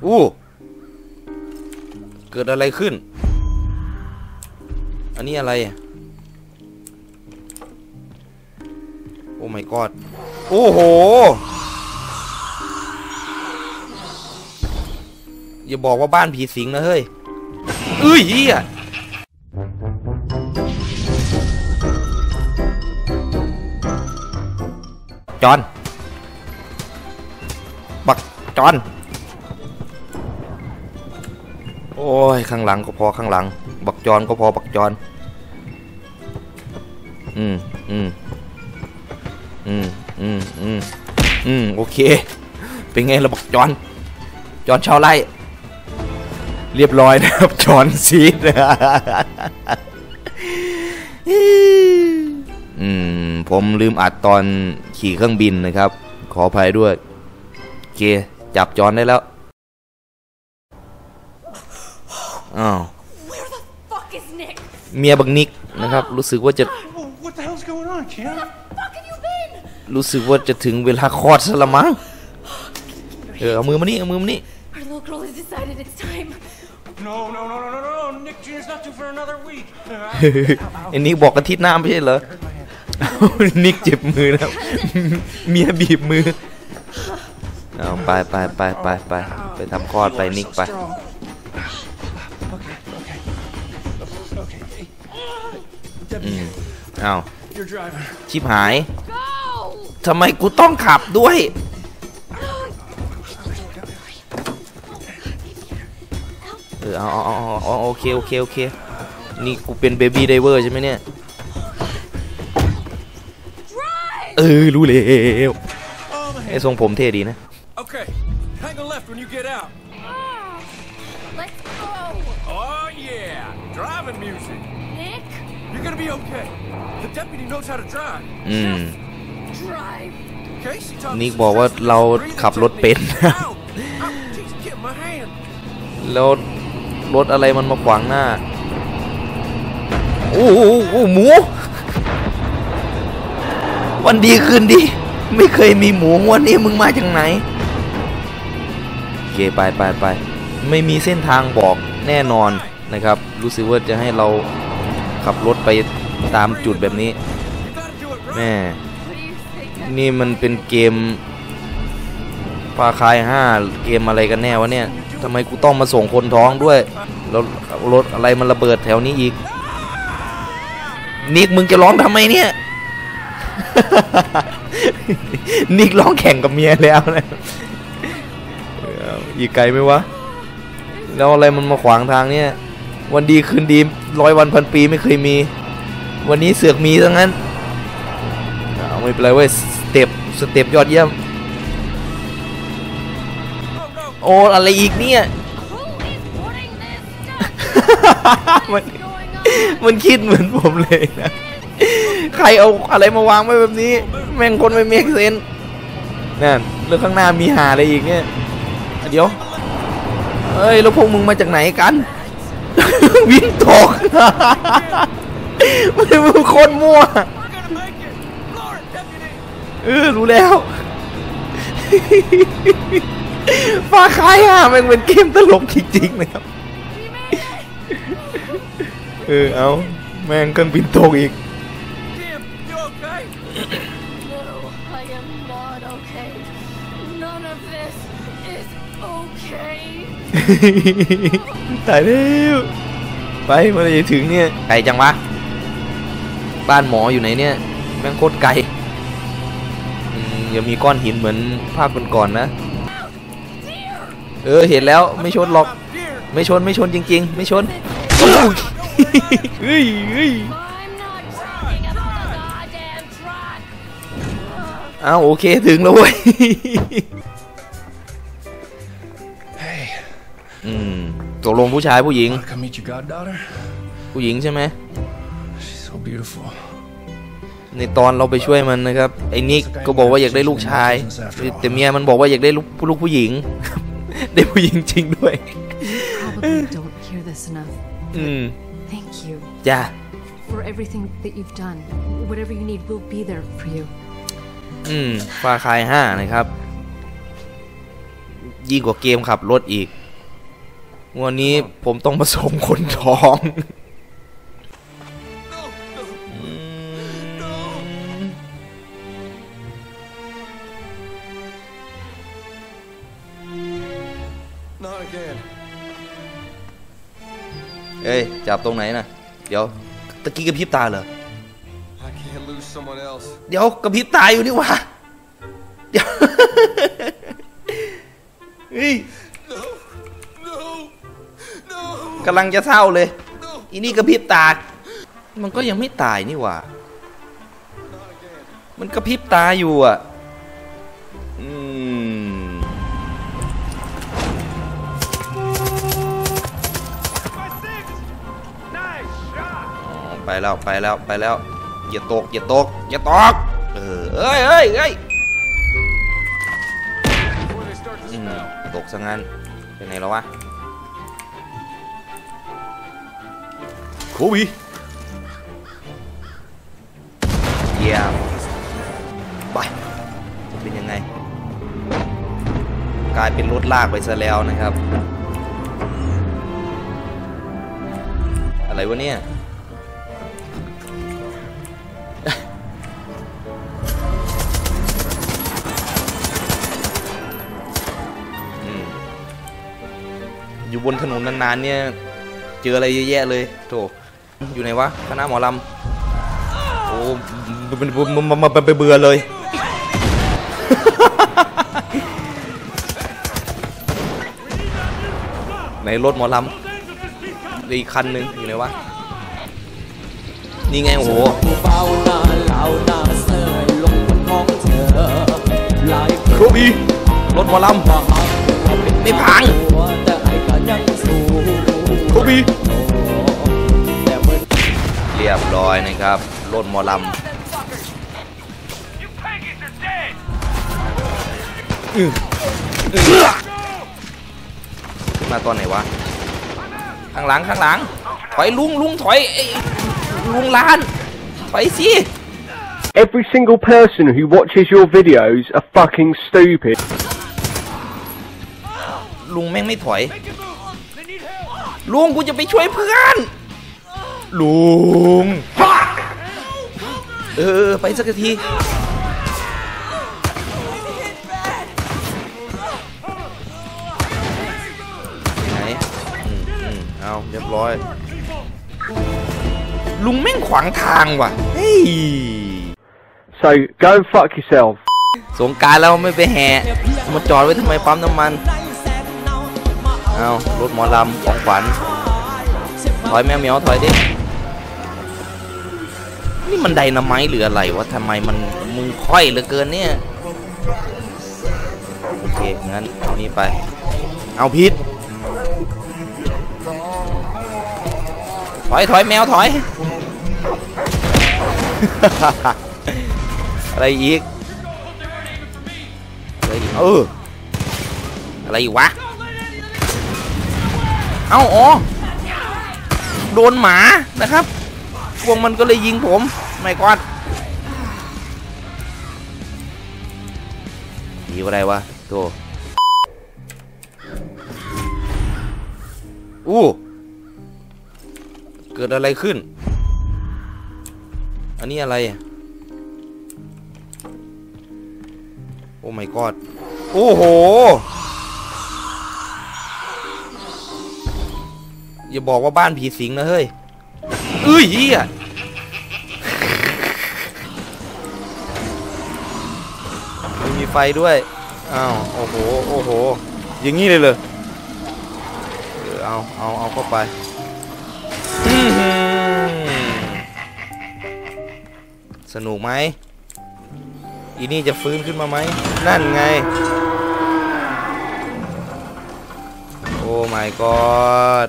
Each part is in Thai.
อู้เกิดอะไรขึ้นอันนี้อะไรโอ้ my god โอ้โหอย่าบอกว่าบ้านผีสิงนะเฮ้ยเหี้ยจอนบักจอนโอ้ยข้างหลังก็พอข้างหลังบักจอนก็พอบักจอนโอเคเป็นไงระบักจอนชาวไร่เรียบร้อยนะครับจอนซีดผมลืมอัดตอนขี่เครื่องบินนะครับขออภัยด้วยโอเคจับจอนได้แล้วอ้าวเมียบักนิกนะครับรู้สึกว่าจะรู้สึกว่าจะถึงเวลาคลอดซะละมั้งเอามือมานี่ไอ้นิกบอกอาทิตย์หน้าไม่ใช่เหรอนิกเจ็บมือนะเมียบีบมือเอาไปทำคลอดไปนิกไปเอาชิบหายทำไมกูต้องขับด้วยเอาโอเคนี่กูเป็นเบบี้ไดเวอร์ใช่ไหมเนี่ยรู้แล้วไอ้ทรงผมเท่ดีนะนิกบอกว่าเราขับรถเป็นแล้วรถอะไรมันมาขวางหน้าโอ้หมูวันดีคืนดีไม่เคยมีหมูวันนี้มึงมาจากไหนโอเคไปไม่มีเส้นทางบอกแน่นอนนะครับรู้สึกว่าจะให้เราขับรถไปตามจุดแบบนี้แม่นี่มันเป็นเกมฟาคาย5เกมอะไรกันแน่วะเนี่ยทำไมกูต้องมาส่งคนท้องด้วยแล้วรถอะไรมันระเบิดแถวนี้อีกนิกมึงจะร้องทำไมเนี่ยนิกร้องแข่งกับเมียแล้วนะอีกไกลไหมวะแล้วอะไรมันมาขวางทางเนี่ยวันดีคืนดี100 วันพันปีไม่เคยมีวันนี้เสือกมีซะงั้นไม่เป็นไรเว้ยสเต็ปยอดเยี่ยมโอ้อะไรอีกเนี่ยมันคิดเหมือนผมเลยนะใครเอาอะไรมาวางไว้แบบนี้แม่งคนไม่เมคเซนส์นั่นเรื่องข้างหน้ามีหาอะไรอีกเนี่ยเดี๋ยวเอ้ยแล้วพวกมึงมาจากไหนกันวิ่งตกมึงคนมั่วรู้แล้วฟ้าคายมันเป็นเกมตลกจริงๆนะครับเอาแม่งเครื่องบินตกอีกตายแล้วไปเมื่อไหร่จะถึงเนี่ยไกลจังวะบ้านหมออยู่ไหนเนี่ยแม่งโคตรไกลยังมีก้อนหินเหมือนภาพก่อนๆนะเห็นแล้วไม่ชนหรอกไม่ชนจริงๆไม่ชนเอาโอเคถึงแล้วเว้ยตกลงผู้ชายผู้หญิงผู้หญิงใช่ไหมในตอนเราไปช่วยมันนะครับไอ้นิกก็บอกว่าอยากได้ลูกชายแต่เมียมันบอกว่าอยากได้ลูกผู้หญิงได้ผู้หญิงจริงด้วยจ้า for everything that you've done. Whatever you need, we'll be there for you. ฟาคาย5นะครับยิ่งกว่าเกมขับรถอีกวันนี้ผมต้องผสมคนท้อง เอ้ยจับตรงไหนนะเดี๋ยวตะกี้กระพริบตาเหรอเดี๋ยวกระพริบตาอยู่นี่วะเดี๋ยว เฮ้ยกำลังจะเศร้าเลยอีนี่กระพริบตามันก็ยังไม่ตายนี่หว่ามันกระพริบตาอยู่อ่ะไปแล้วอย่าตกเอ้ยตกซะงั้นไปไหนแล้ววะโคบีเยี่ยมไปจะเป็นยังไงกลายเป็นรถลากไปซะแล้วนะครับอะไรวะเนี่ยอยู่บนถนนนานๆเนี่ยเจออะไรเยอะแยะเลยโถอยู่ไหนวะคณะหมอลำโอ้มาเบื่อเลยในรถหมอลำอีกคันหนึ่งอยู่ไหนวะนี่ไงโอ้โหโคบีรถหมอลำไม่พังโคบีเรียบร้อยนะครับรถหมอลำขึ้นมาตอนไหนวะข้างหลังถอยลุงถอยลุงลานถอยสิ Every single person who watches your videos are fucking stupid ลุงแม่งไม่ถอยลุงกูจะไปช่วยเพื่อนลุงไปสักทีไหนเอาเรียบร้อยลุงแม่งขวางทางว่ะเฮ้ย So go and fuck yourself สงกรานต์แล้วไม่ไปแห่มาจอดไว้ทำไมปั๊มน้ำมันเอารถหมอลำของขวัญถอยแมวเหมียวถอยดินี่มันไดนาไมต์หรืออะไรวะทำไมมันมึงค่อยเหลือเกินเนี่ยโอเคงั้นเอานี้ไปเอาพิษถอยแมวถอย อะไรอีกอะไรอีกวะอ๋อโดนหมานะครับพวกมันก็เลยยิงผมไม่กอดดีอะไรวะตัวเกิดอะไรขึ้นอันนี้อะไรโอ้ my god โอ้โหอย่าบอกว่าบ้านผีสิงนะเฮ้ยเหี้ยไม่มีไฟด้วยอ้าวโอ้โหอย่างงี้เลยเหรอเอาเข้าไปสนุกไหมอีนี่จะฟื้นขึ้นมาไหมนั่นไงโอ้ my god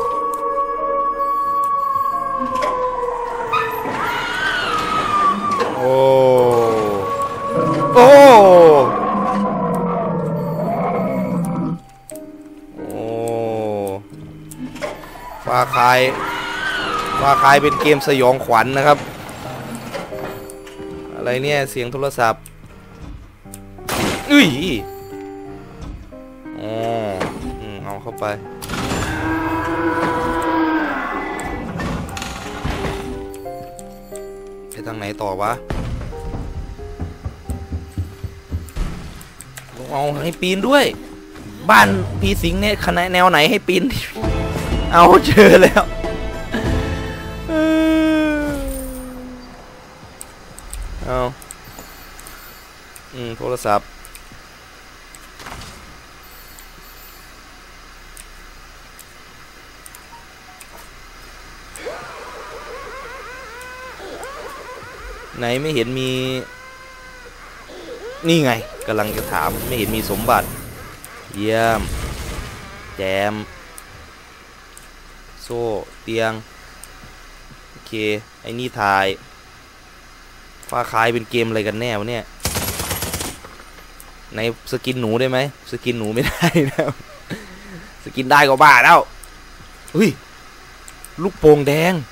โอ้ฟาคายเป็นเกมสยองขวัญนะครับอะไรเนี่ยเสียงโทรศัพท์อ๋อเข้าไปไปทางไหนต่อวะเอาให้ปีนด้วยบ้านผีสิงเนี่ยคณะแนวไหนให้ปีนเอาเจอแล้วเอาโทรศัพท์ไหนไม่เห็นมีนี่ไงกำลังจะถามไม่เห็นมีสมบัติเยี่ยมแจมโซ่เตียงโอเคไอ้นี่ถ่ายฟ้าคายเป็นเกมอะไรกันแน่วะเนี่ยในสกินหนูได้ไหมสกินหนูไม่ได้นะสกินได้ก็บ้าแล้วเฮ้ยลูกโป่งแดง